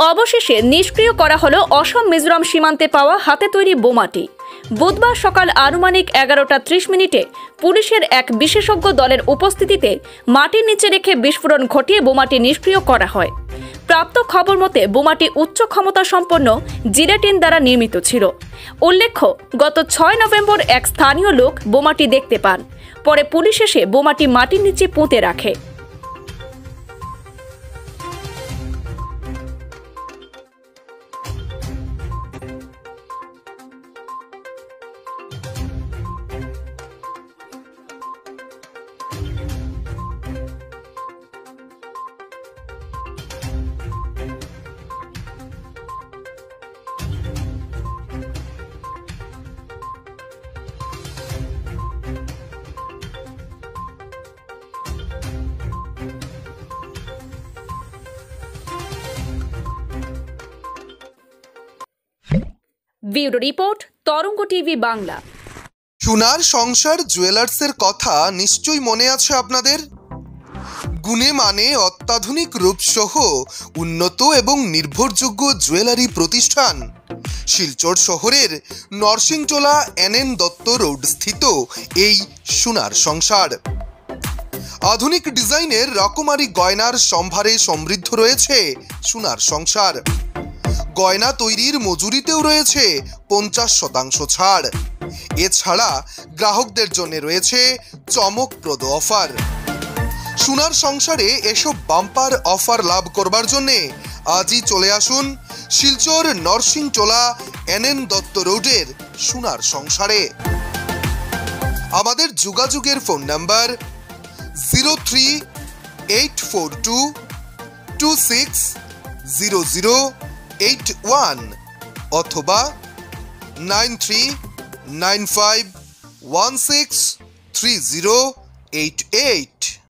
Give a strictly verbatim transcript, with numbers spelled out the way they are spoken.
অবশেষে নিষ্ক্রিয় করা হলো অসম মিজোরাম সীমান্তে পাওয়া হাতে তৈরি বোমাটি। বুধবার সকাল আনুমানিক এগারোটা ত্রিশ মিনিটে পুলিশের এক বিশেষজ্ঞ দলের উপস্থিতিতে মাটির নিচে রেখে বিস্ফোরণ ঘটিয়ে বোমাটি নিষ্ক্রিয় করা হয়। প্রাপ্ত খবর মতে বোমাটি উচ্চ ক্ষমতা সম্পন্ন জিলেটিন দ্বারা নির্মিত ছিল। উল্লেখ্য, গত ছয় নভেম্বর এক স্থানীয় লোক বোমাটি দেখতে পান। পরে পুলিশ এসে বোমাটি মাটির নিচে পুঁতে রাখে। Bureau report, Taranga TV Bangla. Sonar Sansar জুয়েলার্সের কথা নিশ্চয়ই মনে আছে আপনাদের। গুণে মানে অত্যাধুনিক রূপসহ উন্নত এবং নির্ভরযোগ্য জুয়েলারি প্রতিষ্ঠান শিলচর শহরের Narsingtola N N Dutta road স্থিত এই সোনার সংসার। আধুনিক ডিজাইনের রকমারি গয়নার সম্ভারে সমৃদ্ধ রয়েছে সোনার সংসার। গয়না তৈরির মজুরিতেও রয়েছে পঞ্চাশ শতাংশ ছাড়। এছাড়া গ্রাহকদের জন্য রয়েছে চমকপ্রদ অফার। সোনার সংসারে এসব বাম্পার অফার লাভ করবার জন্য আজই চলে আসুন শিলচর নরসিংটোলা এন এন দত্ত রোডের সোনার সংসারে। আমাদের যোগাযোগের phone number zero three eight four two two six zero zero eight one অথবা nine three nine five one six three zero eight eight.